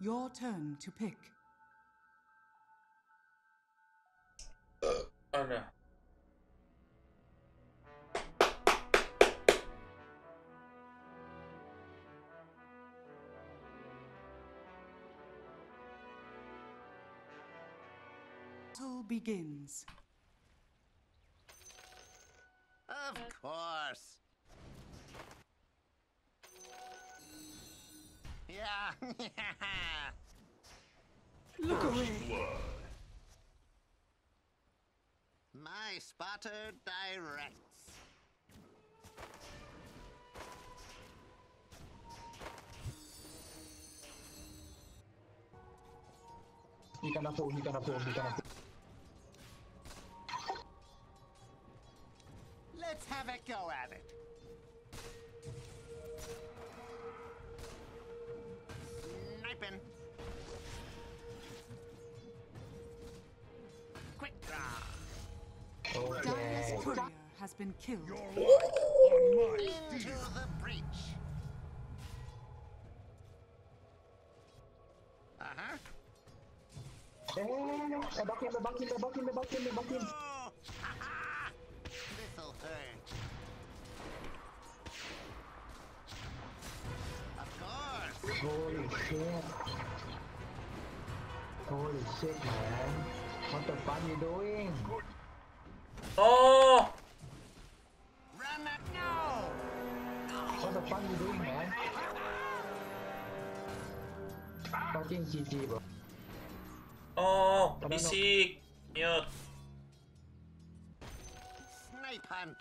Your turn to pick. Oh no. Battle begins. Of course. Yeah. Look away. My spotter directs. He gonna pull. Let's have a go at it. Sniping. Quick draw. Dire's courier has been killed. Into the breach. Uh-huh. Back him. Oh! This'll hurt. Of course. Holy shit, man. What the fuck you doing? Oh! Run it now. What the fuck you doing, man? Fucking GG, bro. Oh, bisik. Mute. Snipe hunt.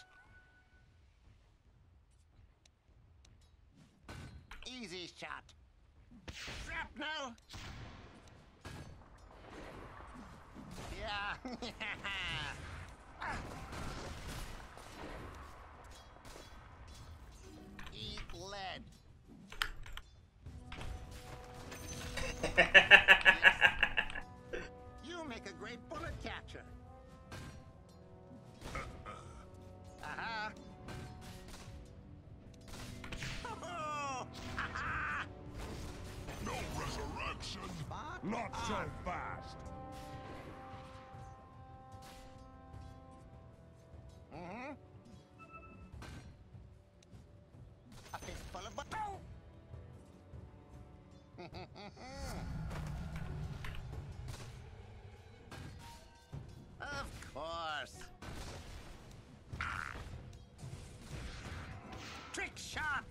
Easy shot. Shrapnel. Yeah. Eat lead. You make a great bullet catcher. Uh-huh. Oh, aha. No resurrection! Spot Not so on. fast! Mm-hmm. A fistful of butter. Of course. Trick shot.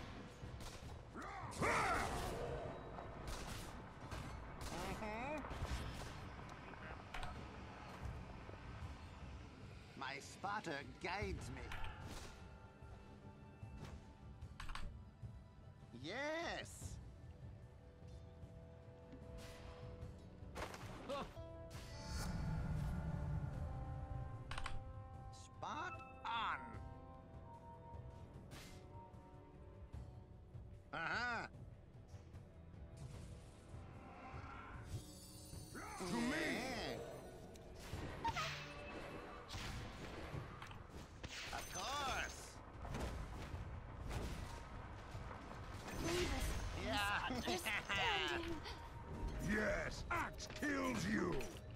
Mhm. My spotter guides me. Yes. Spot on. Uh-huh. To me. Of course. Yeah. Yes, axe kills you!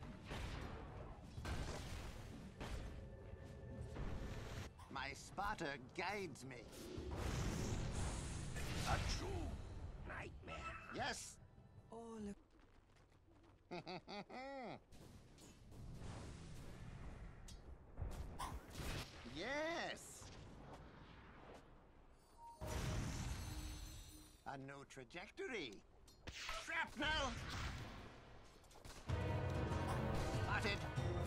My spotter guides me. A true nightmare. Yes. All of Yes. A new trajectory. Shrapnel. Spotted.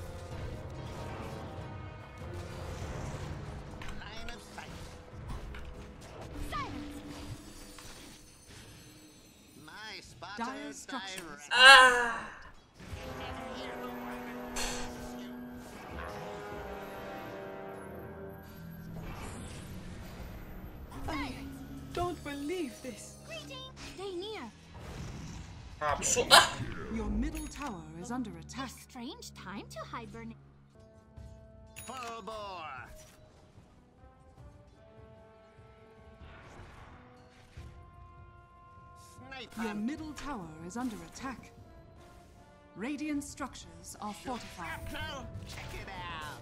Line of sight. Silence! My spotter Dire structures. direct. Ah! I don't believe this. Greeting! Stay near. Nafsu. Ah! Your middle tower is under attack. Strange time to hibernate. Full bore. Knife Your hand. middle tower is under attack. Radiant structures are fortified. Shrapnel. Check it out.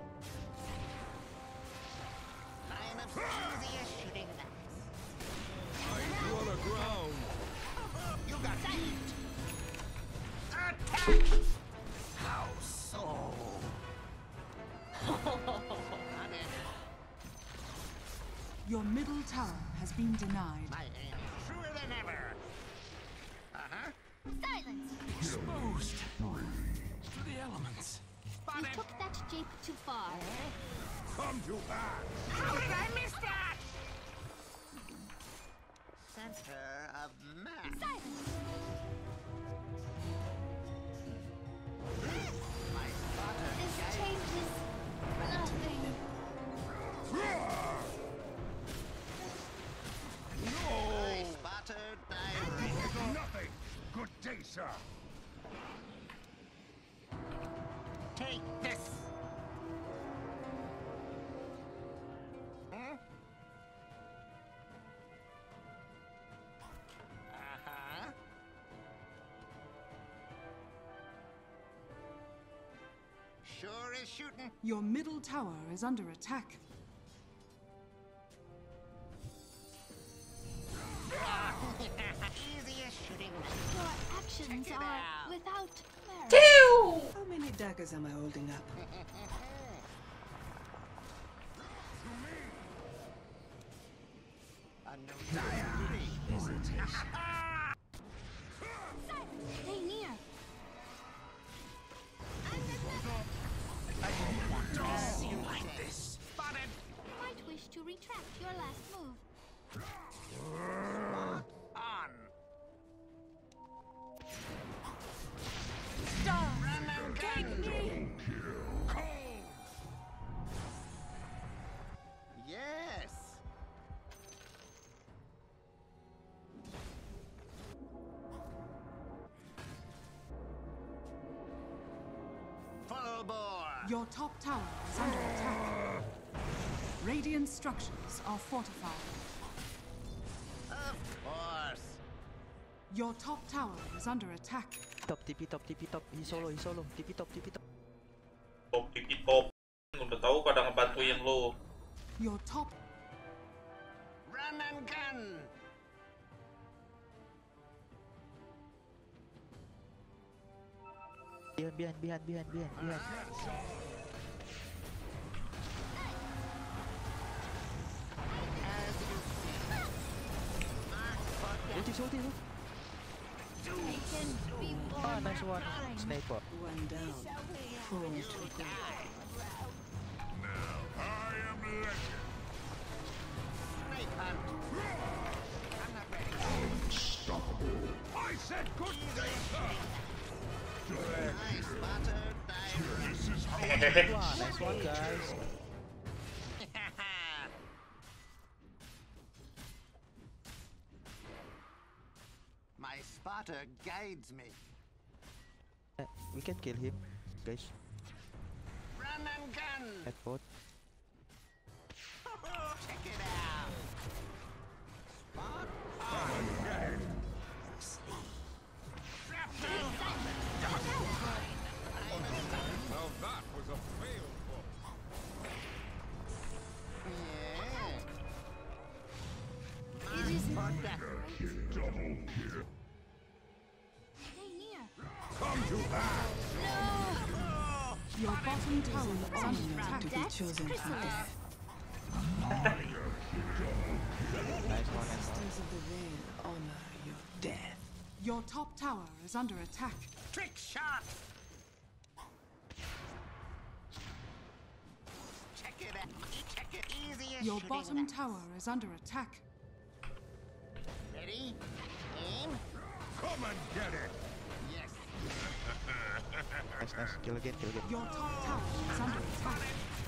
Line of easy as shooting knives. You on the ground. You got beat. Attack! How so? Got it. Your middle tower has been denied. My aim is truer than ever. Uh-huh. Silence! Exposed to the elements. You Spotted. took that jape too far. Come to pass. How did I miss that? Center of mass. Silence! My spotter This guides changes nothing. my spotter diary. Nothing. Good day, sir. Take this. Hmm? Uh-huh. Sure is shooting. Your middle tower is under attack. Easy as shooting. Your actions Check it are out. without merit. How many daggers am I holding up? A no diary. Hesitation. Stay near. See you like this. Spotted. Might wish to retract your last move. On. Run and gun. Yes. Full bore. Your top tower is under attack. Radiant structures are fortified. Of course. Your top tower is under attack. Top, TP top, TP top. He solo, TP top, TP top. Top, tipi top. Udah tahu pada ngebantuin lo. Your top Run and gun. Behind. As you see. Mark for death. Ulti. I can be born Nice one. time. Sniper. one down. You die. Now I am legend. Snake hunt. I'm not ready. I said good day, sir. My spotter diary. This is how Nice one, guys. My spotter guides me. We can kill him, guys. Run and gun. At both. Check it out. Spot on. Shrapnel. Now that was a fail. Yeah. It is For death. Double kill. Stay near. Come to pass. Your bottom tower is under attack. That's chrysalis. Nice one. Masters of the Veil honor your death. Your top tower is under attack. Trick shot. Check it out. Check it easy as Your shooting bottom knives. tower is under attack. Ready? Aim. Come and get it. Yes. Nice. Kill again. Your top tower is under attack.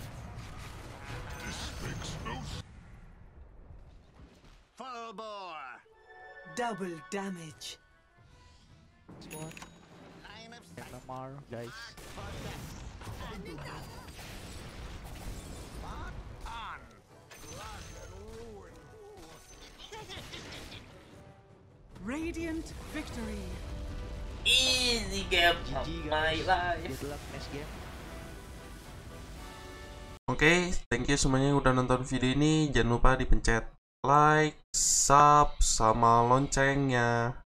This makes no sense. Full bore. Double damage. Nice one. Line of sight. Lamar, guys. For death. Spot on. Radiant victory. Easy game of GG my guys. life. Good luck next game. Oke, thank you semuanya yang udah nonton video ini. Jangan lupa dipencet like, sub, sama loncengnya.